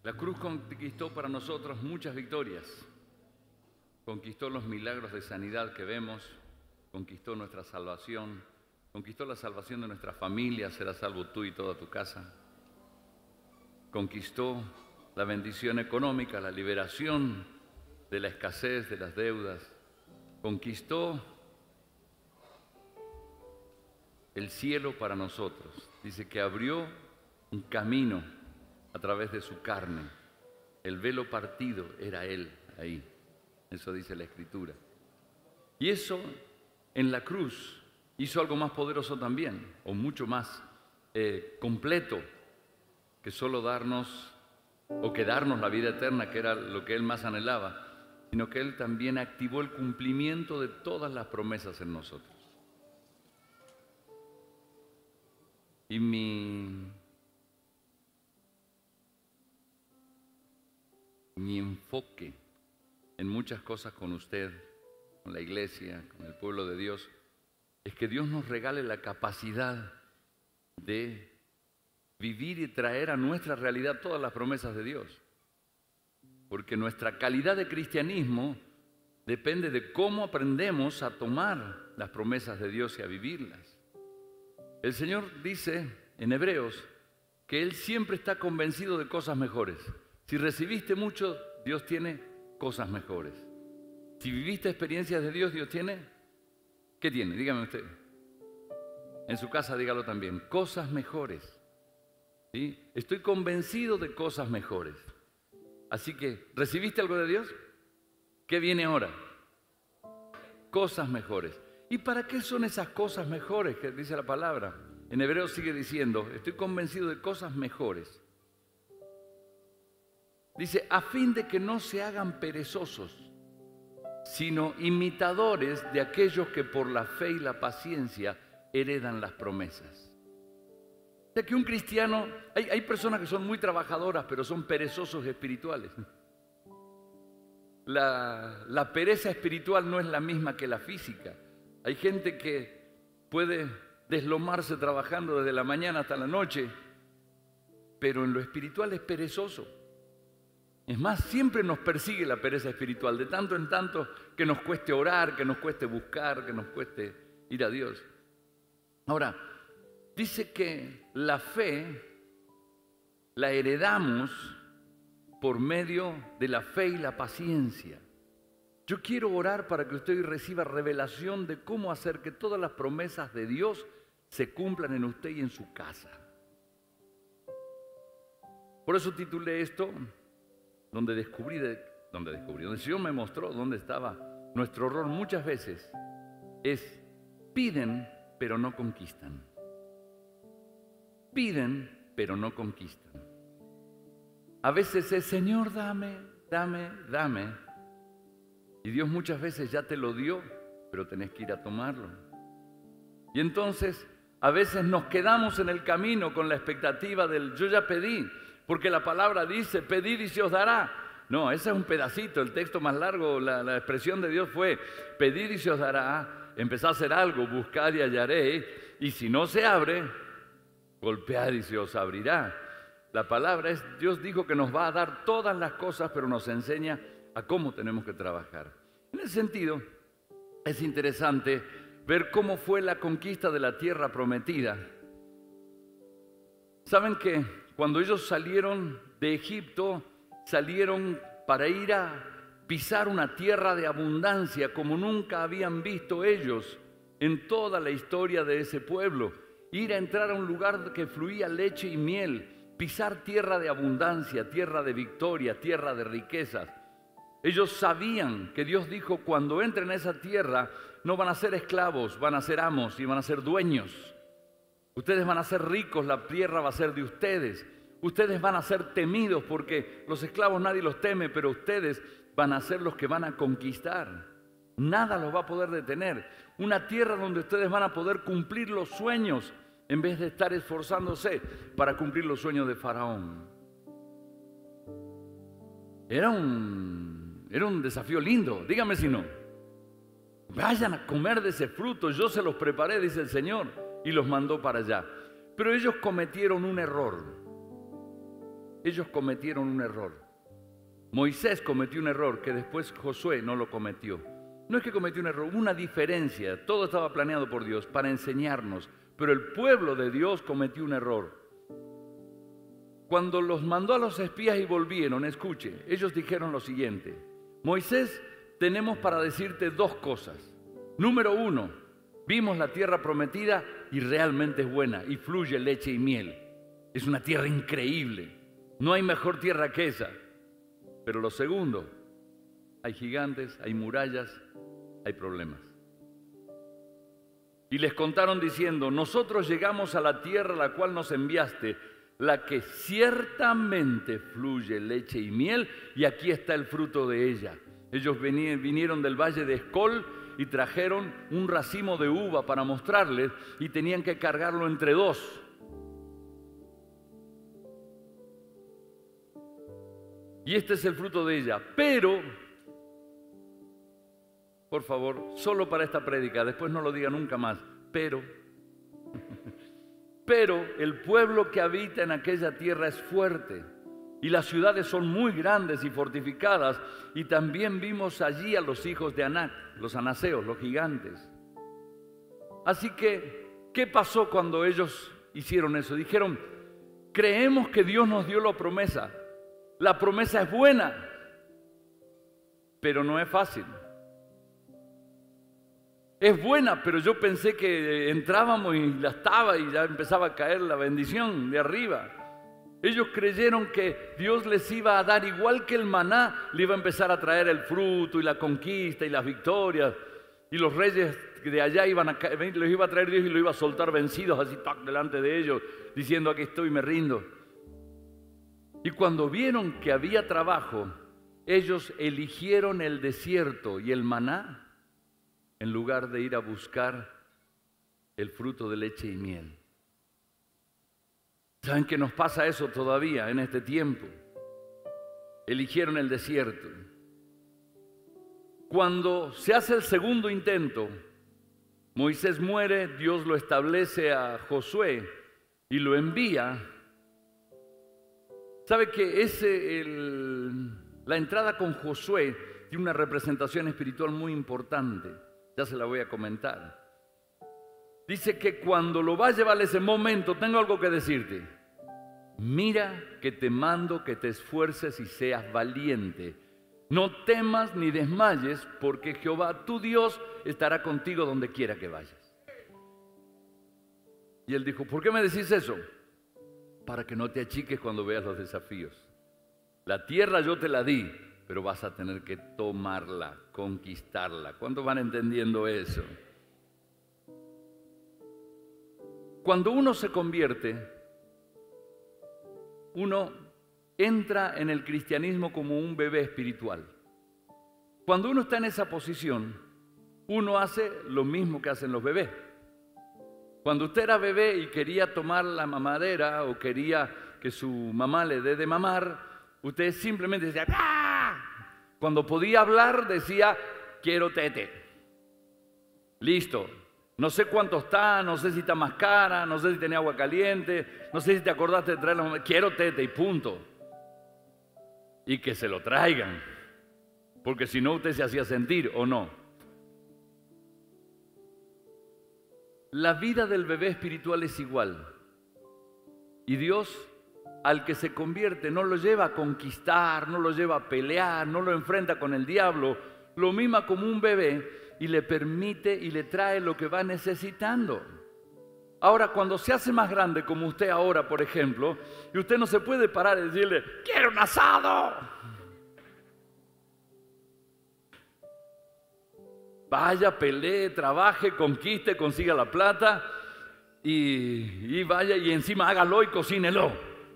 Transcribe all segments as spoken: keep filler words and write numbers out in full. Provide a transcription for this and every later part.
La cruz conquistó para nosotros muchas victorias. Conquistó los milagros de sanidad que vemos, conquistó nuestra salvación, conquistó la salvación de nuestra familia, serás salvo tú y toda tu casa. Conquistó la bendición económica, la liberación de la escasez, de las deudas. Conquistó el cielo para nosotros. Dice que abrió un camino a través de su carne. El velo partido era Él ahí. Eso dice la Escritura. Y eso en la cruz hizo algo más poderoso también, o mucho más eh, completo, que solo darnos, o que darnos la vida eterna, que era lo que Él más anhelaba, sino que Él también activó el cumplimiento de todas las promesas en nosotros. Y mi, mi enfoque en muchas cosas con usted, con la iglesia, con el pueblo de Dios, es que Dios nos regale la capacidad de vivir y traer a nuestra realidad todas las promesas de Dios. Porque nuestra calidad de cristianismo depende de cómo aprendemos a tomar las promesas de Dios y a vivirlas. El Señor dice en Hebreos que Él siempre está convencido de cosas mejores. Si recibiste mucho, Dios tiene cosas mejores. Si viviste experiencias de Dios, Dios tiene, ¿qué tiene? Dígame usted. En su casa dígalo también, cosas mejores. ¿Sí? Estoy convencido de cosas mejores. Así que, ¿recibiste algo de Dios? ¿Qué viene ahora? Cosas mejores. ¿Y para qué son esas cosas mejores que dice la palabra? En Hebreos sigue diciendo, estoy convencido de cosas mejores. Dice, a fin de que no se hagan perezosos, sino imitadores de aquellos que por la fe y la paciencia heredan las promesas. O sea que un cristiano, hay, hay personas que son muy trabajadoras, pero son perezosos espirituales. La, la pereza espiritual no es la misma que la física. Hay gente que puede deslomarse trabajando desde la mañana hasta la noche, pero en lo espiritual es perezoso. Es más, siempre nos persigue la pereza espiritual, de tanto en tanto que nos cueste orar, que nos cueste buscar, que nos cueste ir a Dios. Ahora, dice que la fe la heredamos por medio de la fe y la paciencia. Yo quiero orar para que usted reciba revelación de cómo hacer que todas las promesas de Dios se cumplan en usted y en su casa. Por eso titulé esto, donde descubrí, de, donde descubrí, donde el Señor me mostró dónde estaba nuestro error muchas veces, es piden pero no conquistan. Piden pero no conquistan. A veces es Señor, dame, dame, dame. Y Dios muchas veces ya te lo dio, pero tenés que ir a tomarlo. Y entonces a veces nos quedamos en el camino con la expectativa del yo ya pedí, porque la palabra dice, pedid y se os dará. No, ese es un pedacito, el texto más largo, la, la expresión de Dios fue, pedid y se os dará, empezad a hacer algo, buscad y hallaréis, y si no se abre, golpead y se os abrirá. La palabra es, Dios dijo que nos va a dar todas las cosas, pero nos enseña a cómo tenemos que trabajar. En ese sentido, es interesante ver cómo fue la conquista de la tierra prometida. ¿Saben que cuando ellos salieron de Egipto, salieron para ir a pisar una tierra de abundancia como nunca habían visto ellos en toda la historia de ese pueblo? Ir a entrar a un lugar que fluía leche y miel, pisar tierra de abundancia, tierra de victoria, tierra de riquezas. Ellos sabían que Dios dijo, cuando entren a esa tierra, no van a ser esclavos, van a ser amos y van a ser dueños. Ustedes van a ser ricos, la tierra va a ser de ustedes. Ustedes van a ser temidos porque los esclavos nadie los teme, pero ustedes van a ser los que van a conquistar. Nada los va a poder detener. Una tierra donde ustedes van a poder cumplir los sueños en vez de estar esforzándose para cumplir los sueños de Faraón. Era un, era un desafío lindo, dígame si no. Vayan a comer de ese fruto, yo se los preparé, dice el Señor, y los mandó para allá. Pero ellos cometieron un error. ellos cometieron un error. Moisés cometió un error que después Josué no lo cometió. No es que cometió un error, hubo una diferencia. Todo estaba planeado por Dios para enseñarnos, pero el pueblo de Dios cometió un error. Cuando los mandó a los espías y volvieron, escuche, ellos dijeron lo siguiente: Moisés, tenemos para decirte dos cosas. Número uno, vimos la tierra prometida y realmente es buena y fluye leche y miel. Es una tierra increíble. No hay mejor tierra que esa. Pero lo segundo, hay gigantes, hay murallas, hay problemas. Y les contaron diciendo: nosotros llegamos a la tierra a la cual nos enviaste, la que ciertamente fluye leche y miel, y aquí está el fruto de ella. Ellos vinieron del valle de Escol y trajeron un racimo de uva para mostrarles, y tenían que cargarlo entre dos. Y este es el fruto de ella. Pero, por favor, solo para esta prédica, después no lo diga nunca más, pero, pero el pueblo que habita en aquella tierra es fuerte, y las ciudades son muy grandes y fortificadas, y también vimos allí a los hijos de Anac, los anaseos, los gigantes. Así que, ¿qué pasó cuando ellos hicieron eso? Dijeron: creemos que Dios nos dio la promesa. La promesa es buena, pero no es fácil. Es buena, pero yo pensé que entrábamos y la estaba y ya empezaba a caer la bendición de arriba. Ellos creyeron que Dios les iba a dar, igual que el maná, le iba a empezar a traer el fruto y la conquista y las victorias. Y los reyes de allá iban a caer, los iba a traer Dios y los iba a soltar vencidos así ¡tac! Delante de ellos, diciendo: aquí estoy, me rindo. Y cuando vieron que había trabajo, ellos eligieron el desierto y el maná en lugar de ir a buscar el fruto de leche y miel. ¿Saben que nos pasa eso todavía en este tiempo? Eligieron el desierto. Cuando se hace el segundo intento, Moisés muere, Dios lo establece a Josué y lo envía. ¿Sabe que ese, el, la entrada con Josué tiene una representación espiritual muy importante? Ya se la voy a comentar. Dice que cuando lo va a llevar ese momento, tengo algo que decirte. Mira que te mando que te esfuerces y seas valiente. No temas ni desmayes, porque Jehová tu Dios estará contigo donde quiera que vayas. Y él dijo: ¿por qué me decís eso? Para que no te achiques cuando veas los desafíos. La tierra yo te la di, pero vas a tener que tomarla, conquistarla. ¿Cuántos van entendiendo eso? Cuando uno se convierte, uno entra en el cristianismo como un bebé espiritual. Cuando uno está en esa posición, uno hace lo mismo que hacen los bebés. Cuando usted era bebé y quería tomar la mamadera o quería que su mamá le dé de mamar, usted simplemente decía ¡ah! Cuando podía hablar decía: quiero tete. Listo. No sé cuánto está, no sé si está más cara, no sé si tenía agua caliente, no sé si te acordaste de traer la mamá. Quiero tete y punto. Y que se lo traigan, porque si no usted se hacía sentir, ¿o no? La vida del bebé espiritual es igual. Y Dios, al que se convierte, no lo lleva a conquistar, no lo lleva a pelear, no lo enfrenta con el diablo, lo mima como un bebé y le permite y le trae lo que va necesitando. Ahora, cuando se hace más grande, como usted ahora, por ejemplo, y usted no se puede parar y decirle: ¡quiero un asado! Vaya, pelee, trabaje, conquiste, consiga la plata y, y vaya y encima hágalo y cocínelo.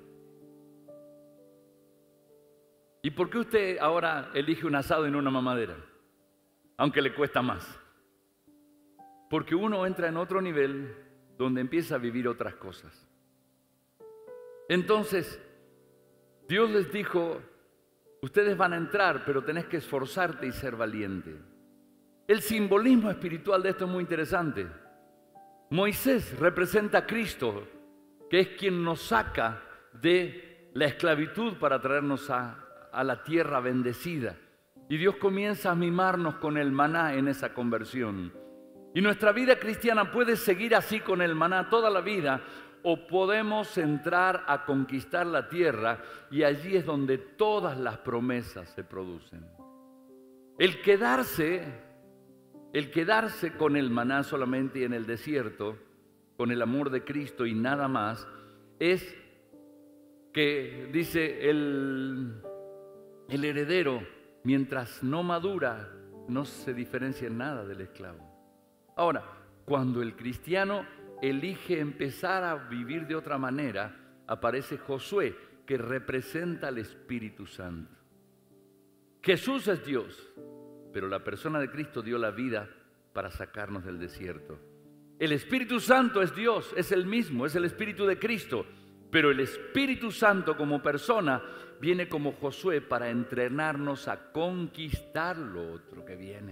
¿Y por qué usted ahora elige un asado y no una mamadera? Aunque le cuesta más. Porque uno entra en otro nivel donde empieza a vivir otras cosas. Entonces, Dios les dijo: ustedes van a entrar, pero tenés que esforzarte y ser valiente. El simbolismo espiritual de esto es muy interesante. Moisés representa a Cristo, que es quien nos saca de la esclavitud para traernos a, a la tierra bendecida. Y Dios comienza a mimarnos con el maná en esa conversión. Y nuestra vida cristiana puede seguir así con el maná toda la vida, o podemos entrar a conquistar la tierra, y allí es donde todas las promesas se producen. El quedarse, el quedarse con el maná solamente en el desierto, con el amor de Cristo y nada más, es que, dice el, el heredero, mientras no madura, no se diferencia en nada del esclavo. Ahora, cuando el cristiano elige empezar a vivir de otra manera, aparece Josué, que representa al Espíritu Santo. Jesús es Dios, pero la persona de Cristo dio la vida para sacarnos del desierto. El Espíritu Santo es Dios, es el mismo, es el Espíritu de Cristo, pero el Espíritu Santo como persona viene como Josué para entrenarnos a conquistar lo otro que viene.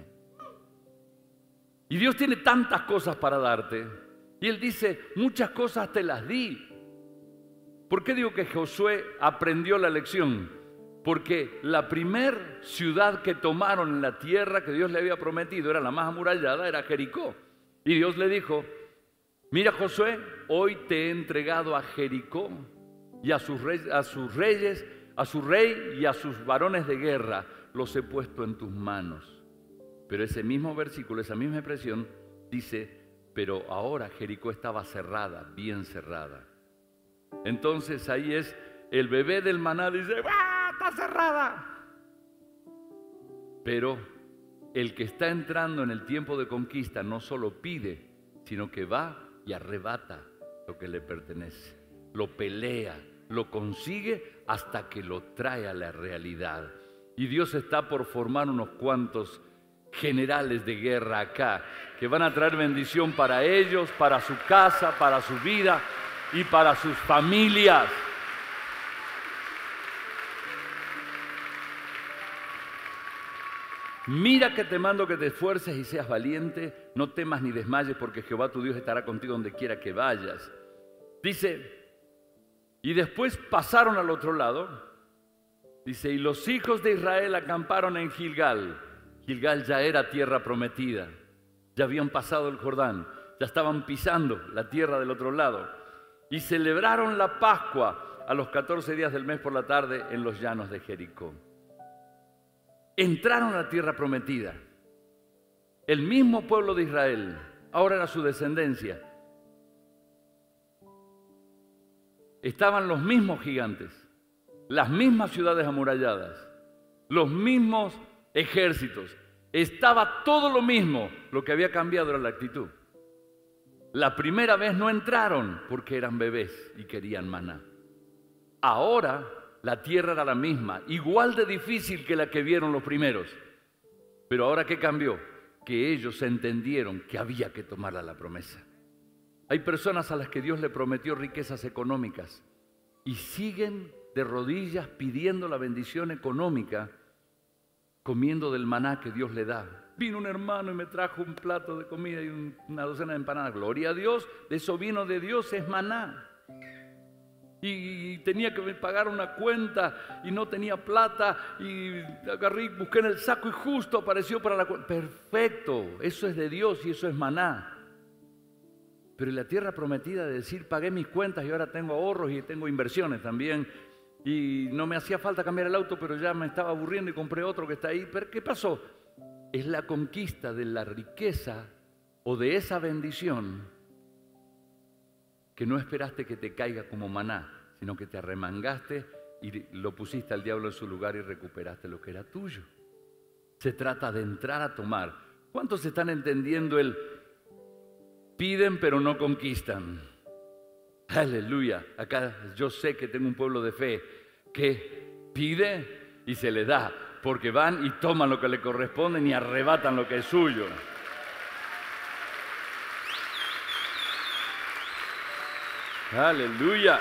Y Dios tiene tantas cosas para darte, y Él dice, muchas cosas te las di. ¿Por qué digo que Josué aprendió la lección? Porque la primer ciudad que tomaron en la tierra que Dios le había prometido, era la más amurallada, era Jericó. Y Dios le dijo, mira Josué, hoy te he entregado a Jericó y a sus reyes, a sus reyes, a su rey y a sus varones de guerra, los he puesto en tus manos. Pero ese mismo versículo, esa misma expresión, dice, pero ahora Jericó estaba cerrada, bien cerrada. Entonces ahí es, el bebé del maná dice, ¡ah, está cerrada! Pero el que está entrando en el tiempo de conquista no solo pide, sino que va y arrebata lo que le pertenece. Lo pelea, lo consigue hasta que lo trae a la realidad. Y Dios está por formar unos cuantos generales de guerra acá, que van a traer bendición para ellos, para su casa, para su vida y para sus familias. Mira que te mando que te esfuerces y seas valiente, no temas ni desmayes, porque Jehová tu Dios estará contigo donde quiera que vayas. Dice, y después pasaron al otro lado, dice, y los hijos de Israel acamparon en Gilgal. Gilgal ya era tierra prometida, ya habían pasado el Jordán, ya estaban pisando la tierra del otro lado. Y celebraron la Pascua a los catorce días del mes por la tarde en los llanos de Jericó. Entraron a la tierra prometida. El mismo pueblo de Israel, ahora era su descendencia. Estaban los mismos gigantes, las mismas ciudades amuralladas, los mismos ejércitos. Estaba todo lo mismo, lo que había cambiado era la actitud. La primera vez no entraron porque eran bebés y querían maná. Ahora la tierra era la misma, igual de difícil que la que vieron los primeros. Pero ahora ¿qué cambió? Que ellos entendieron que había que tomarla la promesa. Hay personas a las que Dios le prometió riquezas económicas y siguen de rodillas pidiendo la bendición económica, comiendo del maná que Dios le da. Vino un hermano y me trajo un plato de comida y una docena de empanadas. Gloria a Dios, de eso vino de Dios, es maná. Y tenía que pagar una cuenta y no tenía plata y agarré, busqué en el saco y justo apareció para la cuenta. Perfecto, eso es de Dios y eso es maná. Pero en la tierra prometida de decir, pagué mis cuentas y ahora tengo ahorros y tengo inversiones también, y no me hacía falta cambiar el auto, pero ya me estaba aburriendo y compré otro que está ahí. ¿Pero qué pasó? Es la conquista de la riqueza o de esa bendición que no esperaste que te caiga como maná, sino que te arremangaste y lo pusiste al diablo en su lugar y recuperaste lo que era tuyo. Se trata de entrar a tomar. ¿Cuántos están entendiendo el piden pero no conquistan? Aleluya. Acá yo sé que tengo un pueblo de fe que pide y se le da, porque van y toman lo que le corresponde y arrebatan lo que es suyo. Aleluya.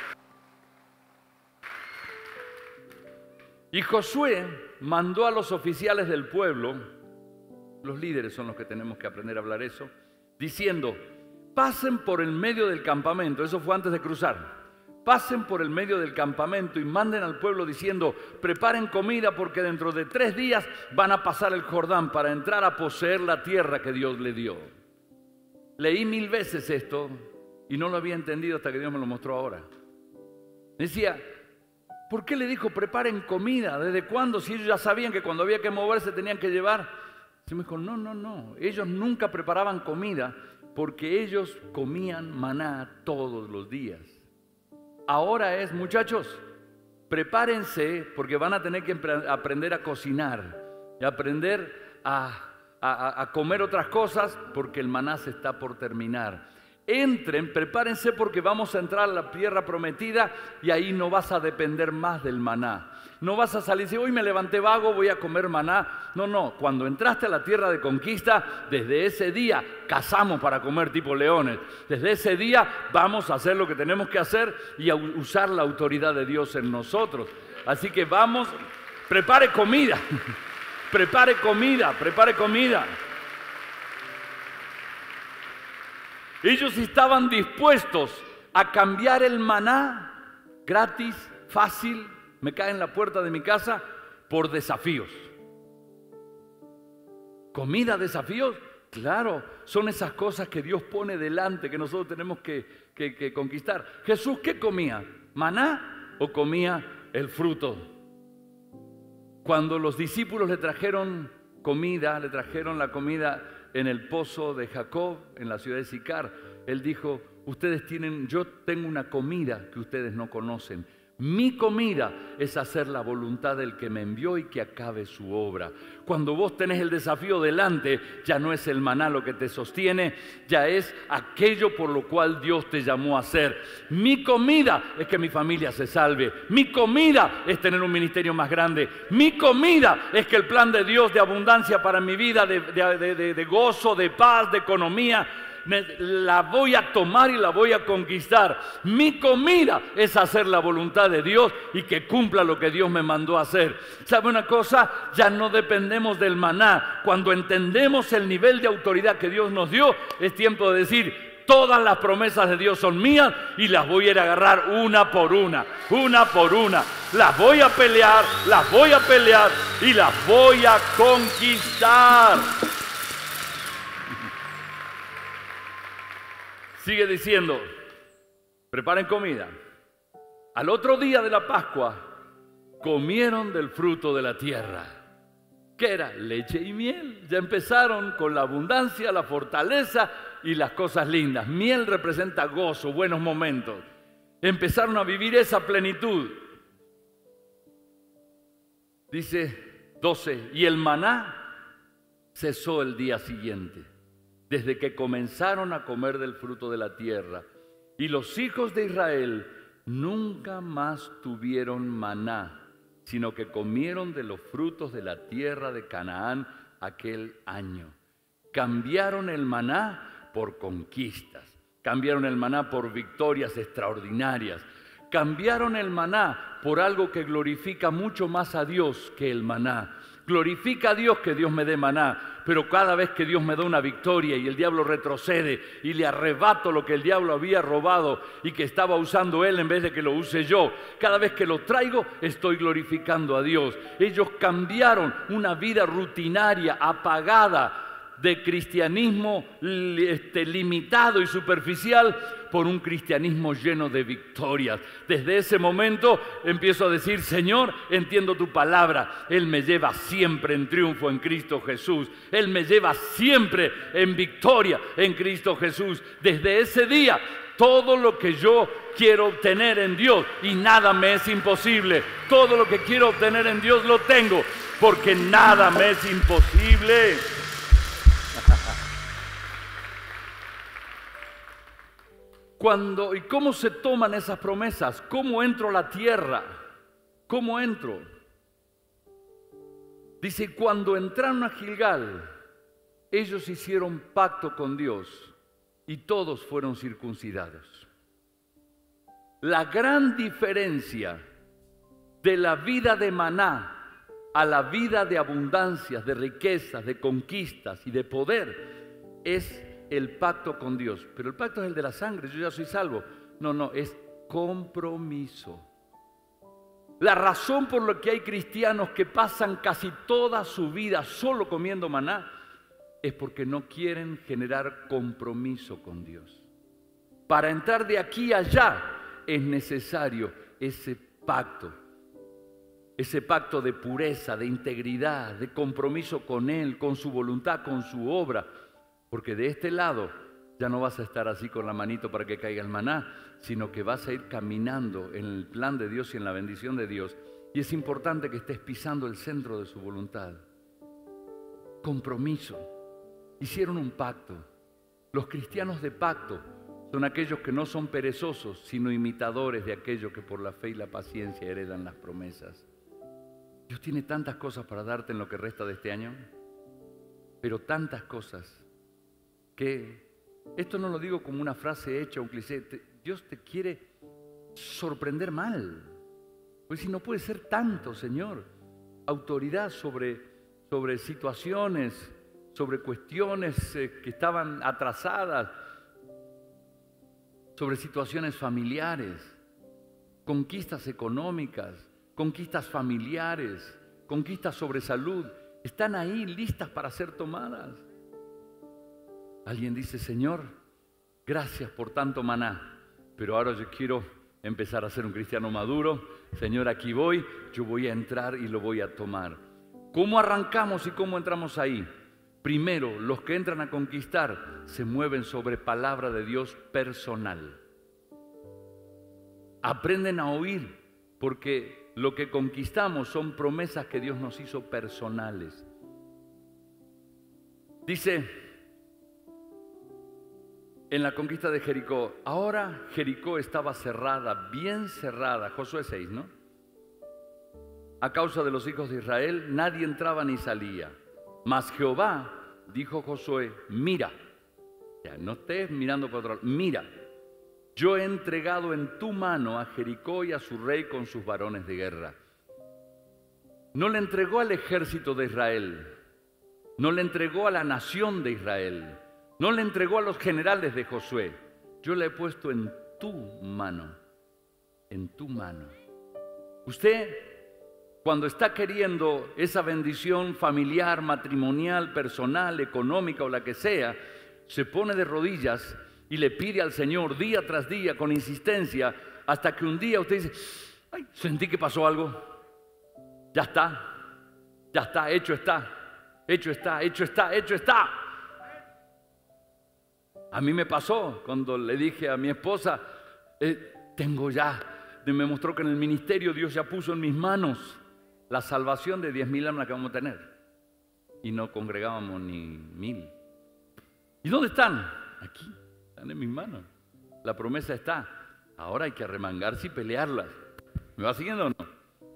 Y Josué mandó a los oficiales del pueblo, los líderes son los que tenemos que aprender a hablar eso, diciendo, pasen por el medio del campamento, eso fue antes de cruzar, pasen por el medio del campamento y manden al pueblo diciendo, preparen comida porque dentro de tres días van a pasar el Jordán para entrar a poseer la tierra que Dios le dio. Leí mil veces esto y no lo había entendido hasta que Dios me lo mostró ahora. Decía, ¿por qué le dijo preparen comida? ¿Desde cuándo? Si ellos ya sabían que cuando había que moverse tenían que llevar. Se me dijo, no, no, no. Ellos nunca preparaban comida porque ellos comían maná todos los días. Ahora es, muchachos, prepárense porque van a tener que aprender a cocinar y aprender a, a, a comer otras cosas porque el maná se está por terminar. Entren, prepárense porque vamos a entrar a la tierra prometida y ahí no vas a depender más del maná. No vas a salir y decir, hoy me levanté vago, voy a comer maná. No, no, cuando entraste a la tierra de conquista, desde ese día cazamos para comer tipo leones. Desde ese día vamos a hacer lo que tenemos que hacer y a usar la autoridad de Dios en nosotros. Así que vamos, prepare comida, prepare comida, prepare comida. Ellos estaban dispuestos a cambiar el maná gratis, fácil, me cae en la puerta de mi casa, por desafíos. ¿Comida, desafíos? Claro, son esas cosas que Dios pone delante, que nosotros tenemos que, que, que conquistar. Jesús, ¿qué comía? ¿Maná o comía el fruto? Cuando los discípulos le trajeron comida, le trajeron la comida en el pozo de Jacob, en la ciudad de Sicar, él dijo, ustedes tienen, yo tengo una comida que ustedes no conocen. Mi comida es hacer la voluntad del que me envió y que acabe su obra. Cuando vos tenés el desafío delante, ya no es el maná lo que te sostiene, ya es aquello por lo cual Dios te llamó a hacer. Mi comida es que mi familia se salve. Mi comida es tener un ministerio más grande. Mi comida es que el plan de Dios de abundancia para mi vida, de, de, de, de gozo, de paz, de economía, Me, la voy a tomar y la voy a conquistar. Mi comida es hacer la voluntad de Dios y que cumpla lo que Dios me mandó a hacer. ¿Sabe una cosa? Ya no dependemos del maná. Cuando entendemos el nivel de autoridad que Dios nos dio, es tiempo de decir, todas las promesas de Dios son mías y las voy a ir a agarrar una por una, una por una. Las voy a pelear, las voy a pelear y las voy a conquistar. Sigue diciendo, preparen comida. Al otro día de la Pascua, comieron del fruto de la tierra. ¿Qué era? Leche y miel. Ya empezaron con la abundancia, la fortaleza y las cosas lindas. Miel representa gozo, buenos momentos. Empezaron a vivir esa plenitud. Dice doce, y el maná cesó el día siguiente, desde que comenzaron a comer del fruto de la tierra. Y los hijos de Israel nunca más tuvieron maná, sino que comieron de los frutos de la tierra de Canaán aquel año. Cambiaron el maná por conquistas, cambiaron el maná por victorias extraordinarias, cambiaron el maná por algo que glorifica mucho más a Dios que el maná. Glorifica a Dios que Dios me dé maná, pero cada vez que Dios me da una victoria y el diablo retrocede y le arrebato lo que el diablo había robado y que estaba usando él en vez de que lo use yo, cada vez que lo traigo estoy glorificando a Dios. Ellos cambiaron una vida rutinaria, apagada, de cristianismo este, limitado y superficial por un cristianismo lleno de victorias. Desde ese momento empiezo a decir, Señor, entiendo tu palabra. Él me lleva siempre en triunfo en Cristo Jesús. Él me lleva siempre en victoria en Cristo Jesús. Desde ese día, todo lo que yo quiero obtener en Dios, y nada me es imposible. Todo lo que quiero obtener en Dios lo tengo, porque nada me es imposible. Cuando, ¿y cómo se toman esas promesas? ¿Cómo entro a la tierra? ¿Cómo entro? Dice, cuando entraron a Gilgal, ellos hicieron pacto con Dios y todos fueron circuncidados. La gran diferencia de la vida de maná a la vida de abundancias, de riquezas, de conquistas y de poder es el pacto con Dios. Pero el pacto es el de la sangre, yo ya soy salvo. No, no, es compromiso. La razón por la que hay cristianos que pasan casi toda su vida solo comiendo maná es porque no quieren generar compromiso con Dios. Para entrar de aquí a allá es necesario ese pacto, ese pacto de pureza, de integridad, de compromiso con Él, con su voluntad, con su obra, porque de este lado ya no vas a estar así con la manito para que caiga el maná, sino que vas a ir caminando en el plan de Dios y en la bendición de Dios. Y es importante que estés pisando el centro de su voluntad. Compromiso. Hicieron un pacto. Los cristianos de pacto son aquellos que no son perezosos, sino imitadores de aquellos que por la fe y la paciencia heredan las promesas. Dios tiene tantas cosas para darte en lo que resta de este año, pero tantas cosas que, esto no lo digo como una frase hecha, un cliché, te, Dios te quiere sorprender mal. Pues si no puede ser tanto, Señor, autoridad sobre, sobre situaciones, sobre cuestiones eh, que estaban atrasadas, sobre situaciones familiares, conquistas económicas, conquistas familiares, conquistas sobre salud, están ahí listas para ser tomadas. Alguien dice, Señor, gracias por tanto maná, pero ahora yo quiero empezar a ser un cristiano maduro. Señor, aquí voy, yo voy a entrar y lo voy a tomar. ¿Cómo arrancamos y cómo entramos ahí? Primero, los que entran a conquistar se mueven sobre palabra de Dios personal. Aprenden a oír, porque lo que conquistamos son promesas que Dios nos hizo personales. Dice en la conquista de Jericó, ahora Jericó estaba cerrada, bien cerrada, Josué seis, ¿no? A causa de los hijos de Israel, nadie entraba ni salía. Mas Jehová dijo a Josué, mira, ya no estés mirando para otro lado, mira, yo he entregado en tu mano a Jericó y a su rey con sus varones de guerra. No le entregó al ejército de Israel, no le entregó a la nación de Israel, no le entregó a los generales de Josué. Yo le he puesto en tu mano, en tu mano. Usted, cuando está queriendo esa bendición familiar, matrimonial, personal, económica o la que sea, se pone de rodillas y le pide al Señor día tras día con insistencia, hasta que un día usted dice, ay, sentí que pasó algo. Ya está, ya está, hecho está, hecho está, hecho está, hecho está. A mí me pasó cuando le dije a mi esposa, eh, tengo ya, me mostró que en el ministerio Dios ya puso en mis manos la salvación de diez mil almas que vamos a tener. Y no congregábamos ni mil. ¿Y dónde están? Aquí, están en mis manos. La promesa está. Ahora hay que arremangarse y pelearlas. ¿Me va siguiendo o no?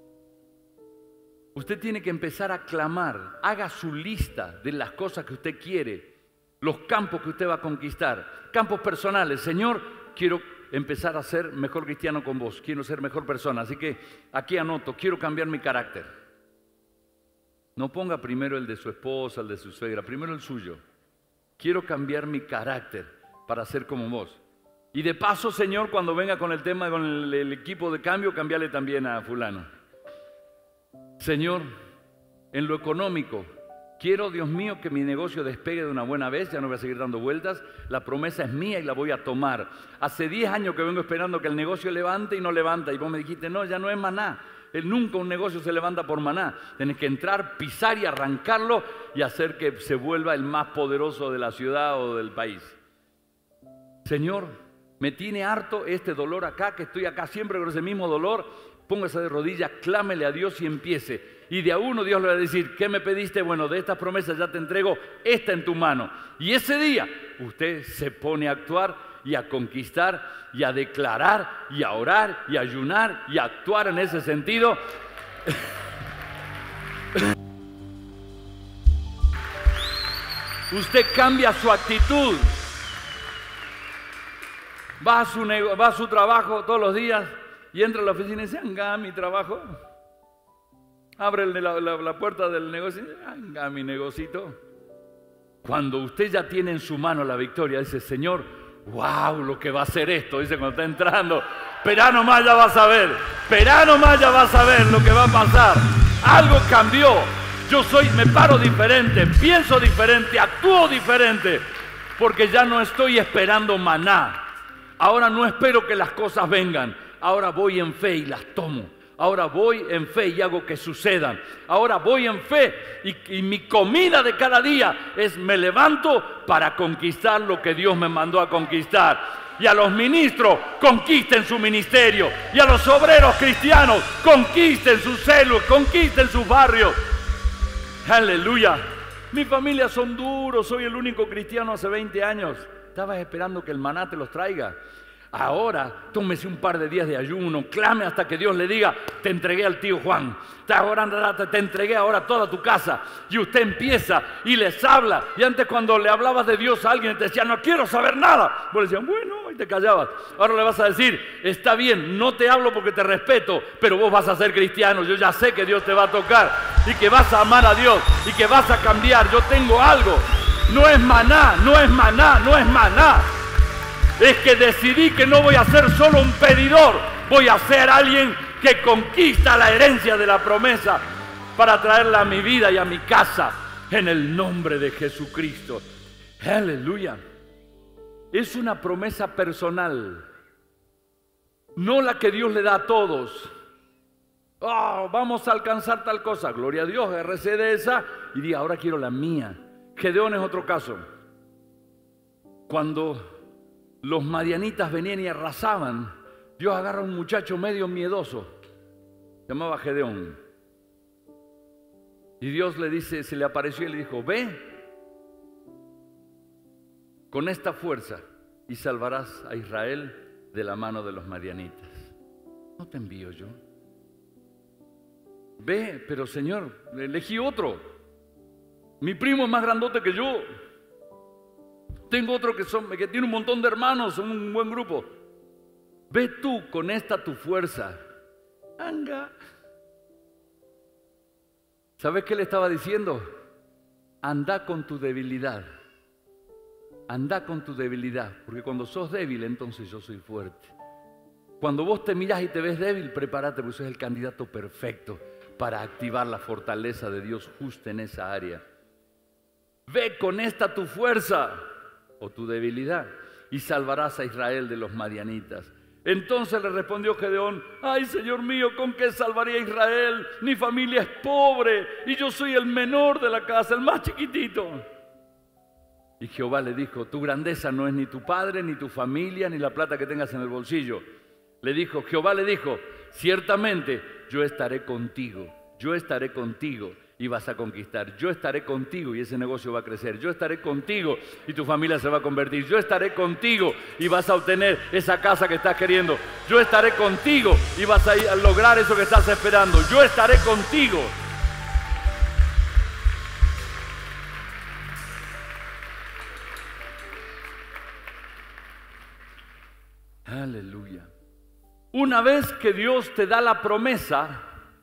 Usted tiene que empezar a clamar. Haga su lista de las cosas que usted quiere, los campos que usted va a conquistar, campos personales. Señor, quiero empezar a ser mejor cristiano con vos, quiero ser mejor persona, así que aquí anoto, quiero cambiar mi carácter. No ponga primero el de su esposa, el de su suegra, primero el suyo. Quiero cambiar mi carácter para ser como vos. Y de paso, Señor, cuando venga con el tema, con el, el equipo de cambio, cambiarle también a fulano. Señor, en lo económico, quiero, Dios mío, que mi negocio despegue de una buena vez, ya no voy a seguir dando vueltas, la promesa es mía y la voy a tomar. Hace diez años que vengo esperando que el negocio levante y no levanta, y vos me dijiste, no, ya no es maná, nunca un negocio se levanta por maná, tenés que entrar, pisar y arrancarlo y hacer que se vuelva el más poderoso de la ciudad o del país. Señor, me tiene harto este dolor acá, que estoy acá siempre con ese mismo dolor, póngase de rodillas, clámele a Dios y empiece. Y de a uno Dios le va a decir, ¿qué me pediste? Bueno, de estas promesas ya te entrego esta en tu mano. Y ese día usted se pone a actuar y a conquistar y a declarar y a orar y a ayunar y a actuar en ese sentido. Usted cambia su actitud. Va a su, va a su trabajo todos los días y entra a la oficina y dice, anga, mi trabajo. Abre la, la, la puerta del negocio y dice, anga, mi negocito. Cuando usted ya tiene en su mano la victoria, dice, Señor, wow, lo que va a hacer esto. Dice cuando está entrando, Esperá nomás, ya vas a ver. Esperá nomás, ya vas a ver lo que va a pasar. Algo cambió. Yo soy, me paro diferente, pienso diferente, actúo diferente. Porque ya no estoy esperando maná. Ahora no espero que las cosas vengan. Ahora voy en fe y las tomo. Ahora voy en fe y hago que sucedan. Ahora voy en fe y, y mi comida de cada día es me levanto para conquistar lo que Dios me mandó a conquistar. Y a los ministros, conquisten su ministerio. Y a los obreros cristianos, conquisten sus células, conquisten sus barrios. Aleluya. Mi familia son duros, soy el único cristiano hace veinte años. Estabas esperando que el maná te los traiga. Ahora, tómese un par de días de ayuno, clame hasta que Dios le diga, te entregué al tío Juan, te, ahora, te, te entregué ahora toda tu casa. Y usted empieza y les habla. Y antes cuando le hablabas de Dios a alguien te decía, no quiero saber nada. Vos le decían, bueno, y te callabas. Ahora le vas a decir, está bien, no te hablo porque te respeto, pero vos vas a ser cristiano. Yo ya sé que Dios te va a tocar y que vas a amar a Dios y que vas a cambiar. Yo tengo algo. No es maná, no es maná, no es maná. Es que decidí que no voy a ser solo un pedidor, voy a ser alguien que conquista la herencia de la promesa para traerla a mi vida y a mi casa en el nombre de Jesucristo. Aleluya. Es una promesa personal, no la que Dios le da a todos. Oh, vamos a alcanzar tal cosa, gloria a Dios, recede esa y diga, ahora quiero la mía. Gedeón es otro caso. Cuando los madianitas venían y arrasaban, Dios agarra a un muchacho medio miedoso, se llamaba Gedeón. Y Dios le dice, se le apareció y le dijo, ve con esta fuerza y salvarás a Israel de la mano de los madianitas. No te envío yo. Ve, pero Señor, elegí otro. Mi primo es más grandote que yo. Tengo otro que, son, que tiene un montón de hermanos, son un buen grupo. Ve tú con esta tu fuerza. Anga. ¿Sabes qué le estaba diciendo? Anda con tu debilidad. Anda con tu debilidad. Porque cuando sos débil, entonces yo soy fuerte. Cuando vos te mirás y te ves débil, prepárate, porque sos el candidato perfecto para activar la fortaleza de Dios justo en esa área. Ve con esta tu fuerza o tu debilidad y salvarás a Israel de los madianitas. Entonces le respondió Gedeón, ay Señor mío, ¿con qué salvaría a Israel? Mi familia es pobre y yo soy el menor de la casa, el más chiquitito. Y Jehová le dijo, tu grandeza no es ni tu padre, ni tu familia, ni la plata que tengas en el bolsillo. Le dijo, Jehová le dijo, ciertamente yo estaré contigo, yo estaré contigo. Y vas a conquistar, yo estaré contigo y ese negocio va a crecer, yo estaré contigo y tu familia se va a convertir, yo estaré contigo y vas a obtener esa casa que estás queriendo, yo estaré contigo y vas a, ir a lograr eso que estás esperando, yo estaré contigo. Aleluya. Una vez que Dios te da la promesa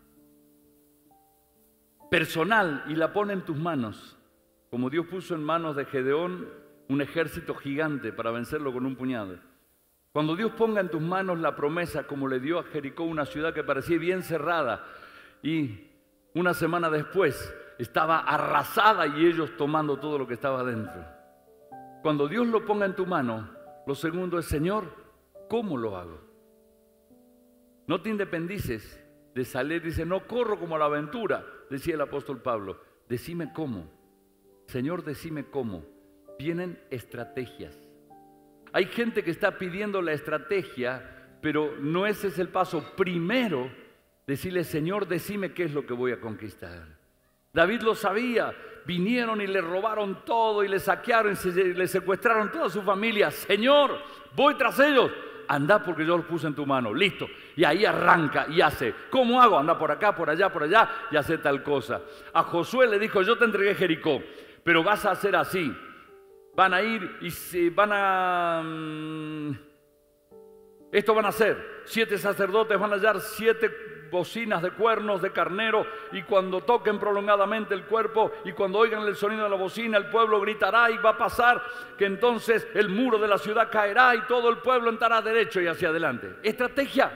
personal y la pone en tus manos, como Dios puso en manos de Gedeón un ejército gigante para vencerlo con un puñado. Cuando Dios ponga en tus manos la promesa, como le dio a Jericó, una ciudad que parecía bien cerrada y una semana después estaba arrasada y ellos tomando todo lo que estaba dentro. Cuando Dios lo ponga en tu mano, lo segundo es, Señor, ¿cómo lo hago? No te independices de salir, dice, no corro como a la aventura, decía el apóstol Pablo, decime cómo. Señor, decime cómo. Vienen estrategias. Hay gente que está pidiendo la estrategia, pero no ese es el paso. Primero, decirle, Señor, decime qué es lo que voy a conquistar. David lo sabía, vinieron y le robaron todo y le saquearon y se, le secuestraron toda su familia. Señor, voy tras ellos. Anda porque yo los puse en tu mano, listo. Y ahí arranca y hace. ¿Cómo hago? Anda por acá, por allá, por allá y hace tal cosa. A Josué le dijo, yo te entregué Jericó, pero vas a hacer así. Van a ir y se van a... Esto van a hacer. Siete sacerdotes van a hallar siete bocinas de cuernos de carnero, y cuando toquen prolongadamente el cuerpo y cuando oigan el sonido de la bocina, el pueblo gritará y va a pasar que entonces el muro de la ciudad caerá y todo el pueblo entrará derecho y hacia adelante. Estrategia.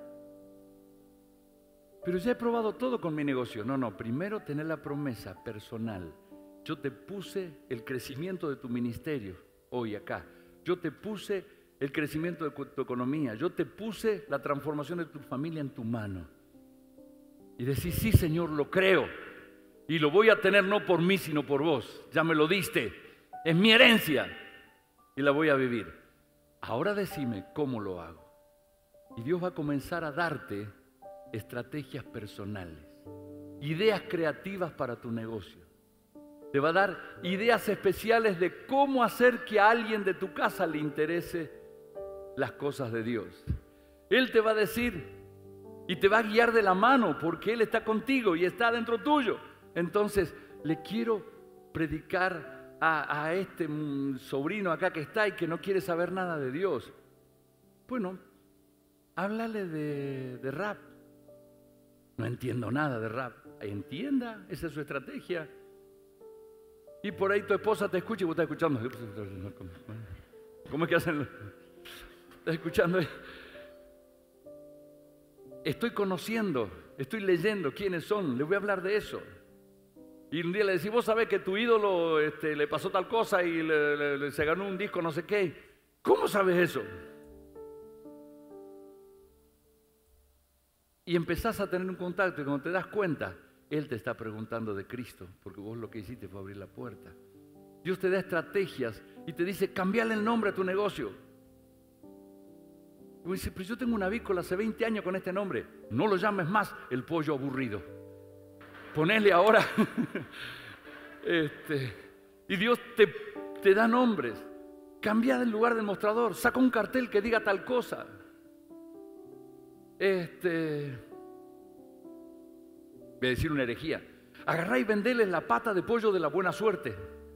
Pero ya he probado todo con mi negocio. No, no, primero tener la promesa personal. Yo te puse el crecimiento de tu ministerio hoy acá. Yo te puse el crecimiento de tu economía. Yo te puse la transformación de tu familia en tu mano. Y decís, sí, Señor, lo creo. Y lo voy a tener no por mí, sino por vos. Ya me lo diste. Es mi herencia. Y la voy a vivir. Ahora decime cómo lo hago. Y Dios va a comenzar a darte estrategias personales. Ideas creativas para tu negocio. Te va a dar ideas especiales de cómo hacer que a alguien de tu casa le interese las cosas de Dios. Él te va a decir y te va a guiar de la mano porque Él está contigo y está dentro tuyo. Entonces, le quiero predicar a, a este sobrino acá que está y que no quiere saber nada de Dios. Bueno, háblale de, de rap. No entiendo nada de rap. Entienda, esa es su estrategia. Y por ahí tu esposa te escucha y vos estás escuchando. ¿Cómo es que hacen? ¿Estás escuchando? Estoy conociendo, estoy leyendo quiénes son, le voy a hablar de eso. Y un día le decís, vos sabés que tu ídolo este, le pasó tal cosa y le, le, le, se ganó un disco no sé qué. ¿Cómo sabes eso? Y empezás a tener un contacto y cuando te das cuenta, Él te está preguntando de Cristo, porque vos lo que hiciste fue abrir la puerta. Dios te da estrategias y te dice, cambiale el nombre a tu negocio. Y dice, pero yo tengo una avícola hace veinte años con este nombre. No lo llames más el pollo aburrido. Ponele ahora. este, y Dios te, te da nombres. Cambia el lugar del mostrador. Saca un cartel que diga tal cosa. Este... Voy a decir una herejía. Agarrá y vendeles la pata de pollo de la buena suerte.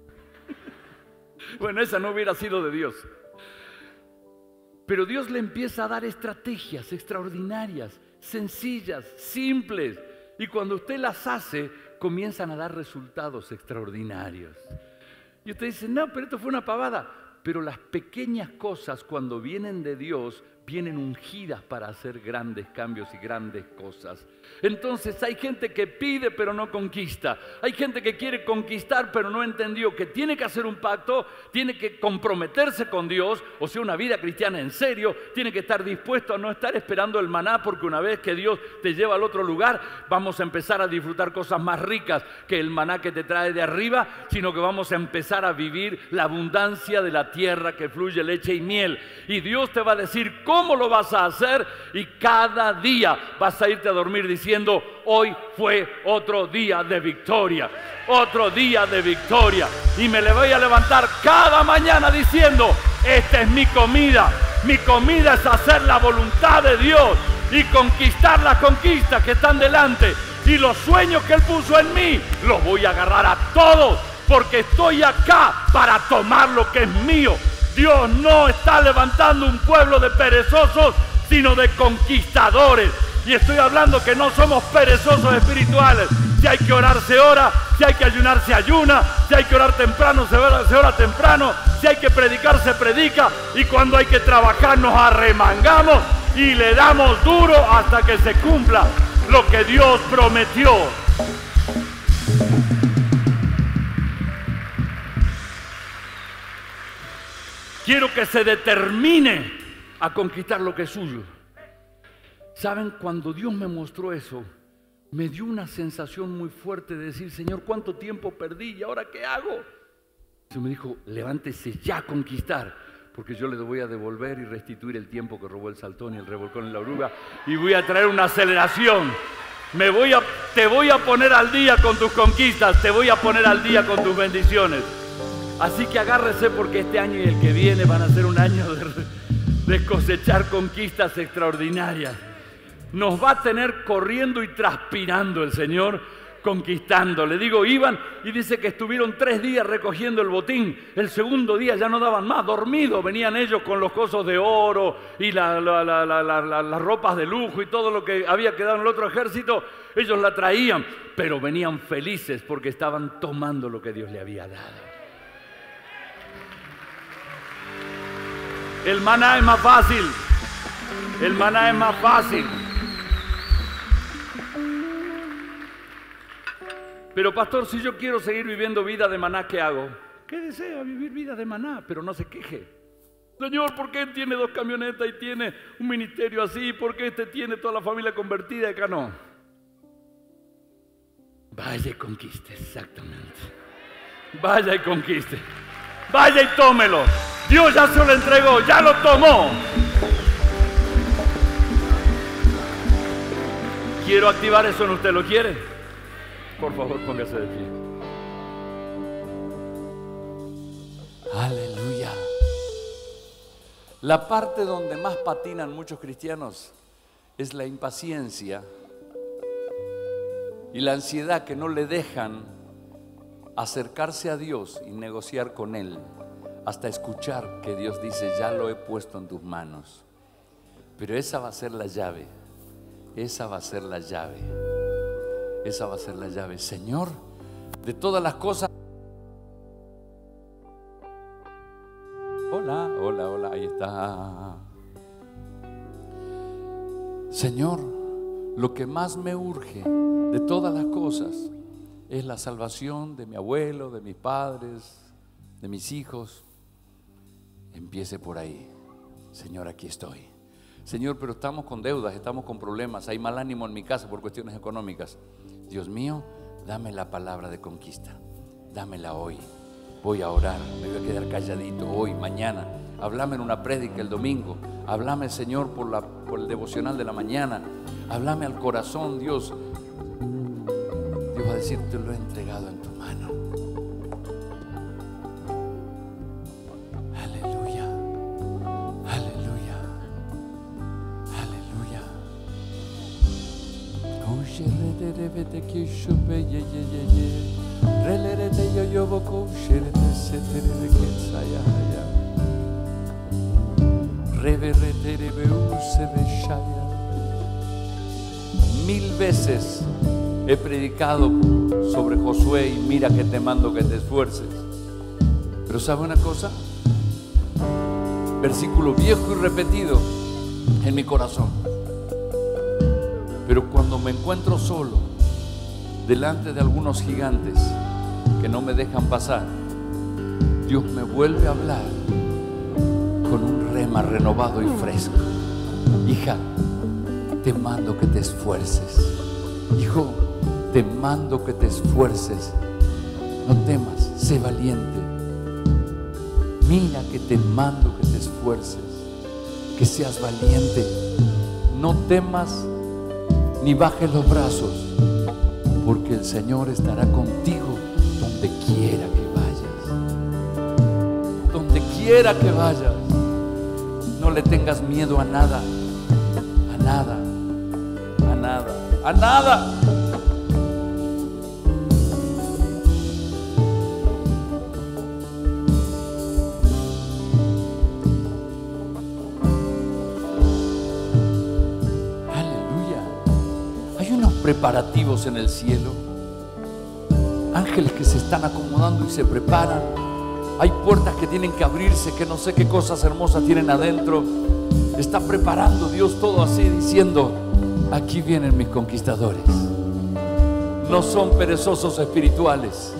Bueno, esa no hubiera sido de Dios. Pero Dios le empieza a dar estrategias extraordinarias, sencillas, simples. Y cuando usted las hace, comienzan a dar resultados extraordinarios. Y usted dice, no, pero esto fue una pavada. Pero las pequeñas cosas, cuando vienen de Dios, vienen ungidas para hacer grandes cambios y grandes cosas. Entonces hay gente que pide pero no conquista. Hay gente que quiere conquistar pero no entendió que tiene que hacer un pacto, tiene que comprometerse con Dios, o sea, una vida cristiana en serio, tiene que estar dispuesto a no estar esperando el maná, porque una vez que Dios te lleva al otro lugar, vamos a empezar a disfrutar cosas más ricas que el maná que te trae de arriba, sino que vamos a empezar a vivir la abundancia de la tierra que fluye leche y miel. Y Dios te va a decir cómo lo vas a hacer, y cada día vas a irte a dormir diciendo, hoy fue otro día de victoria, otro día de victoria. Y me le voy a levantar cada mañana diciendo, esta es mi comida, mi comida es hacer la voluntad de Dios y conquistar las conquistas que están delante. Y los sueños que Él puso en mí, los voy a agarrar a todos, porque estoy acá para tomar lo que es mío. Dios no está levantando un pueblo de perezosos, sino de conquistadores. Y estoy hablando que no somos perezosos espirituales. Si hay que orar, se ora. Si hay que ayunar, se ayuna. Si hay que orar temprano, se ora, se ora temprano. Si hay que predicar, se predica. Y cuando hay que trabajar, nos arremangamos y le damos duro hasta que se cumpla lo que Dios prometió. Quiero que se determine a conquistar lo que es suyo. ¿Saben? Cuando Dios me mostró eso, me dio una sensación muy fuerte de decir, Señor, ¿cuánto tiempo perdí? ¿Y ahora qué hago? Y me dijo, levántese ya a conquistar, porque yo le voy a devolver y restituir el tiempo que robó el saltón y el revolcón en la oruga, y voy a traer una aceleración. Me voy a, te voy a poner al día con tus conquistas, te voy a poner al día con tus bendiciones. Así que agárrese, porque este año y el que viene van a ser un año de, de cosechar conquistas extraordinarias. Nos va a tener corriendo y transpirando el Señor, conquistando. Le digo, iban y dice que estuvieron tres días recogiendo el botín. El segundo día ya no daban más, dormidos. Venían ellos con los cosos de oro y la, la, la, la, la, la, las ropas de lujo y todo lo que había quedado en el otro ejército. Ellos la traían, pero venían felices porque estaban tomando lo que Dios le había dado. El maná es más fácil. El maná es más fácil. Pero pastor, si yo quiero seguir viviendo vida de maná, ¿qué hago? ¿Qué desea? Vivir vida de maná, pero no se queje. Señor, ¿por qué él tiene dos camionetas y tiene un ministerio así? ¿Por qué este tiene toda la familia convertida y acá no? Vaya y conquiste, exactamente. Vaya y conquiste. Vaya y tómelo. Dios ya se lo entregó, ya lo tomó. Quiero activar eso en usted, ¿lo quiere? Por favor, póngase de pie. Aleluya. La parte donde más patinan muchos cristianos es la impaciencia y la ansiedad que no le dejan acercarse a Dios y negociar con Él hasta escuchar que Dios dice, ya lo he puesto en tus manos. Pero esa va a ser la llave. Esa va a ser la llave. Esa va a ser la llave. Señor, de todas las cosas. Hola, hola, hola, ahí está. Señor, lo que más me urge de todas las cosas es la salvación de mi abuelo, de mis padres, de mis hijos. Empiece por ahí. Señor, aquí estoy. Señor, pero estamos con deudas, estamos con problemas, hay mal ánimo en mi casa por cuestiones económicas. Dios mío, dame la palabra de conquista, dámela hoy. Voy a orar, me voy a quedar calladito hoy, mañana. Háblame en una prédica el domingo. Háblame, Señor, por, la, por el devocional de la mañana. Háblame al corazón, Dios. Dios va a decir, te lo he entregado en tu mano. Aleluya, aleluya, aleluya. Mil veces he predicado sobre Josué y mira que te mando que te esfuerces. Pero ¿sabe una cosa? Versículo viejo y repetido en mi corazón. Pero cuando me encuentro solo delante de algunos gigantes que no me dejan pasar, Dios me vuelve a hablar con un rema renovado y fresco. Hija, te mando que te esfuerces. Hijo, te mando que te esfuerces. No temas, sé valiente. Mira que te mando que te esfuerces, que seas valiente. No temas ni bajes los brazos, porque el Señor estará contigo donde quiera que vayas. Donde quiera que vayas. No le tengas miedo a nada, a nada, a nada, a nada. Aleluya. Hay unos preparativos en el cielo. Ángeles que se están acomodando y se preparan. Hay puertas que tienen que abrirse, que no sé qué cosas hermosas tienen adentro. Está preparando Dios todo así, diciendo, aquí vienen mis conquistadores. No son perezosos espirituales.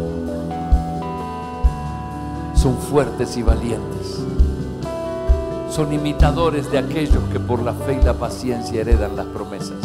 Son fuertes y valientes. Son imitadores de aquellos que por la fe y la paciencia heredan las promesas.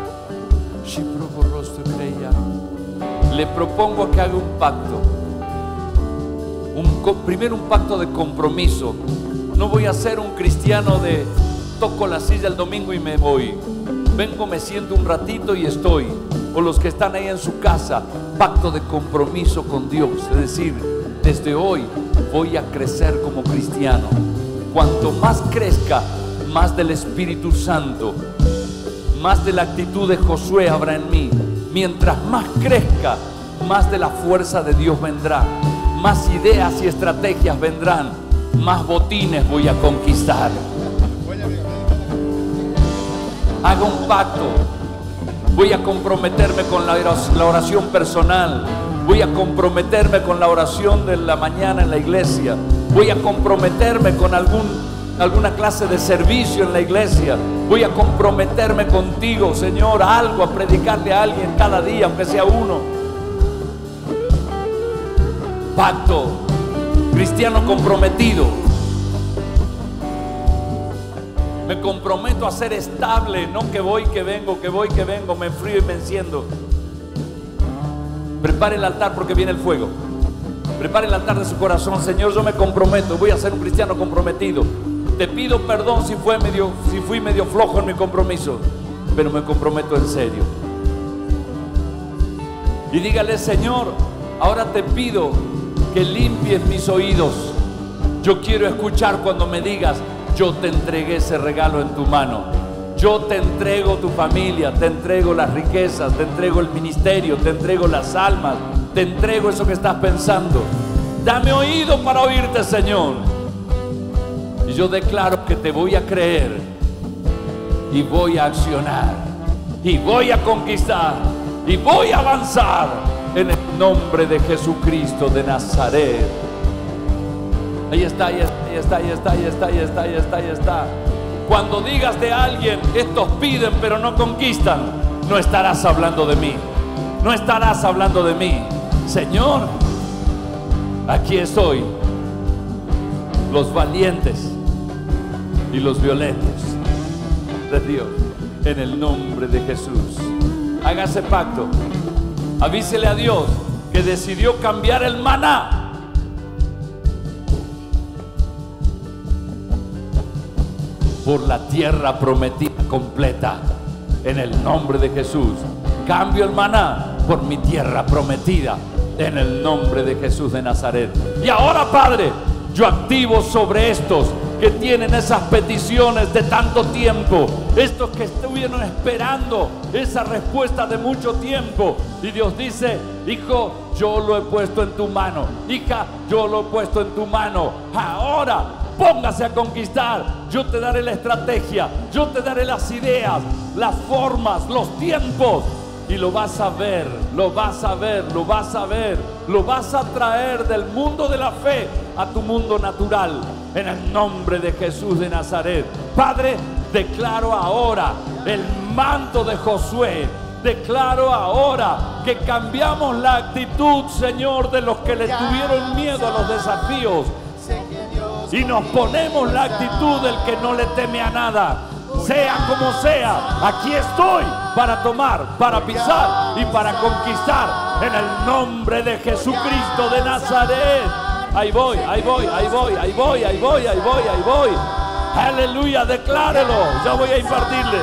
Le propongo que haga un pacto. Un, primero un pacto de compromiso. No voy a ser un cristiano de toco la silla el domingo y me voy. Vengo, me siento un ratito y estoy. O los que están ahí en su casa, pacto de compromiso con Dios. Es decir, desde hoy voy a crecer como cristiano. Cuanto más crezca, más del Espíritu Santo, más de la actitud de Josué habrá en mí. Mientras más crezca, más de la fuerza de Dios vendrá, más ideas y estrategias vendrán, más botines voy a conquistar. Haga un pacto. Voy a comprometerme con la oración personal. Voy a comprometerme con la oración de la mañana en la iglesia. Voy a comprometerme con algún, alguna clase de servicio en la iglesia. Voy a comprometerme contigo, Señor, a algo, a predicarle a alguien cada día, aunque sea uno. Pacto. Cristiano comprometido. Me comprometo a ser estable, no que voy, que vengo, que voy, que vengo, me enfrío y me enciendo. Prepare el altar porque viene el fuego. Prepare el altar de su corazón. Señor, yo me comprometo, voy a ser un cristiano comprometido. Te pido perdón si, fue medio, si fui medio flojo en mi compromiso, pero me comprometo en serio. Y dígale: Señor, ahora te pido que limpies mis oídos. Yo quiero escuchar cuando me digas: yo te entregué ese regalo en tu mano. Yo te entrego tu familia, te entrego las riquezas, te entrego el ministerio, te entrego las almas, te entrego eso que estás pensando. Dame oído para oírte, Señor. Y yo declaro que te voy a creer y voy a accionar y voy a conquistar y voy a avanzar en el nombre de Jesucristo de Nazaret. Ahí está, ahí está, ahí está, ahí está, ahí está, ahí está, ahí está. Cuando digas de alguien: estos piden pero no conquistan, no estarás hablando de mí. No estarás hablando de mí. Señor, aquí estoy. Los valientes y los violentos de Dios, en el nombre de Jesús. Haga ese pacto. Avísele a Dios que decidió cambiar el maná por la tierra prometida completa, en el nombre de Jesús. Cambio el maná por mi tierra prometida, en el nombre de Jesús de Nazaret. Y ahora, Padre, yo activo sobre estos que tienen esas peticiones de tanto tiempo, estos que estuvieron esperando esa respuesta de mucho tiempo. Y Dios dice: hijo, yo lo he puesto en tu mano. Hija, yo lo he puesto en tu mano. Ahora póngase a conquistar. Yo te daré la estrategia, yo te daré las ideas, las formas, los tiempos. Y lo vas a ver, lo vas a ver, lo vas a ver. Lo vas a traer del mundo de la fe a tu mundo natural, en el nombre de Jesús de Nazaret. Padre, declaro ahora el manto de Josué. Declaro ahora que cambiamos la actitud, Señor, de los que le tuvieron miedo a los desafíos, y nos ponemos la actitud del que no le teme a nada. Sea como sea, aquí estoy para tomar, para pisar y para conquistar, en el nombre de Jesucristo de Nazaret. Ahí voy, ahí voy, ahí voy, ahí voy, ahí voy, ahí voy, ahí voy. Aleluya, declárelo. Ya voy a impartirle.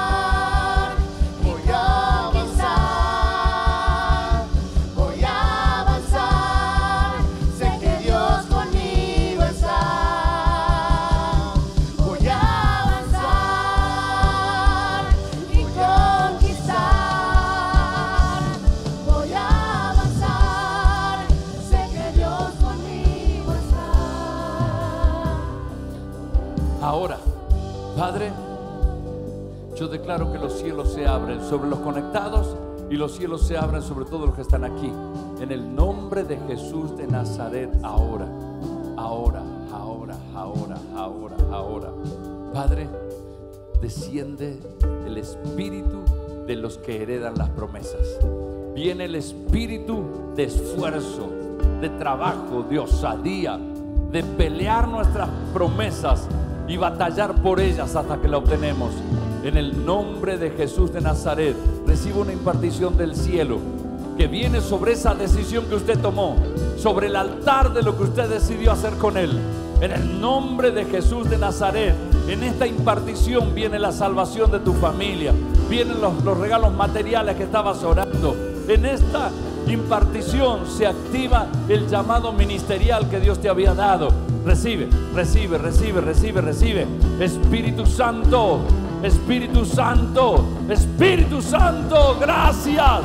Ahora, Padre, yo declaro que los cielos se abren sobre los conectados y los cielos se abren sobre todos los que están aquí. En el nombre de Jesús de Nazaret, ahora, ahora, ahora, ahora, ahora, ahora. Padre, desciende el espíritu de los que heredan las promesas. Viene el espíritu de esfuerzo, de trabajo, de osadía, de pelear nuestras promesas y batallar por ellas hasta que la obtenemos. En el nombre de Jesús de Nazaret, recibo una impartición del cielo que viene sobre esa decisión que usted tomó, sobre el altar de lo que usted decidió hacer con él. En el nombre de Jesús de Nazaret, en esta impartición viene la salvación de tu familia, vienen los, los regalos materiales que estabas orando. En esta impartición se activa el llamado ministerial que Dios te había dado. Recibe, recibe, recibe, recibe, recibe. Espíritu Santo, Espíritu Santo, Espíritu Santo, gracias.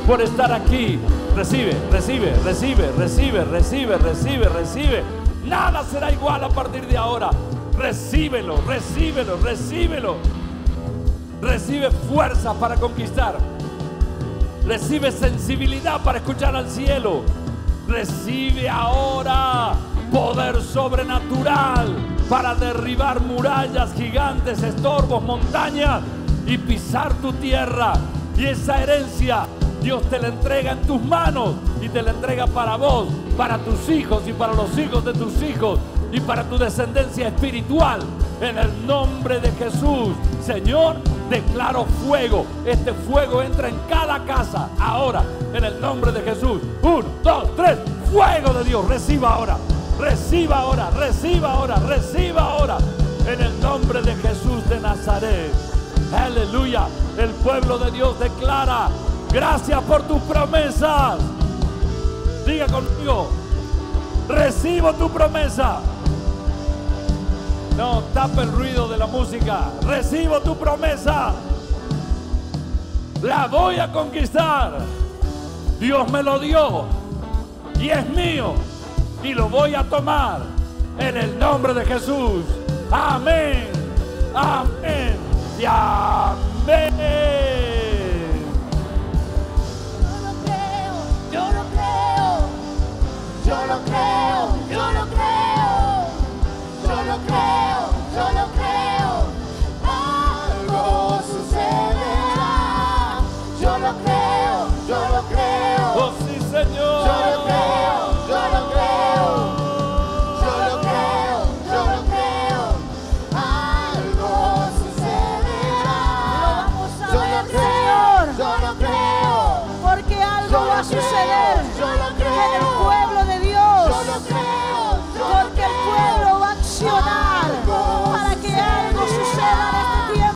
por estar aquí. Recibe, recibe, recibe, recibe, recibe, recibe, recibe. Nada será igual a partir de ahora. Recíbelo, recíbelo, recíbelo. Recibe fuerza para conquistar. Recibe sensibilidad para escuchar al cielo. Recibe ahora poder sobrenatural para derribar murallas, gigantes, estorbos, montañas y pisar tu tierra. Y esa herencia Dios te la entrega en tus manos y te la entrega para vos, para tus hijos y para los hijos de tus hijos y para tu descendencia espiritual. En el nombre de Jesús, Señor, declaro fuego. Este fuego entra en cada casa ahora, en el nombre de Jesús. Uno, dos, tres. Fuego de Dios, reciba ahora, reciba ahora, reciba ahora, reciba ahora, en el nombre de Jesús de Nazaret. Aleluya. El pueblo de Dios declara: gracias por tus promesas. Diga conmigo: recibo tu promesa. No, tapa el ruido de la música. Recibo tu promesa. La voy a conquistar. Dios me lo dio y es mío y lo voy a tomar en el nombre de Jesús. Amén, amén y amén. Yo lo creo, yo lo creo, yo lo creo, yo lo creo, yo lo creo, algo sucederá. Yo lo creo, yo lo creo. Oh sí, Señor. Yo lo creo, yo lo creo, yo lo creo, yo lo creo, algo sucederá. Yo lo creo, yo lo creo, porque algo va a suceder en el pueblo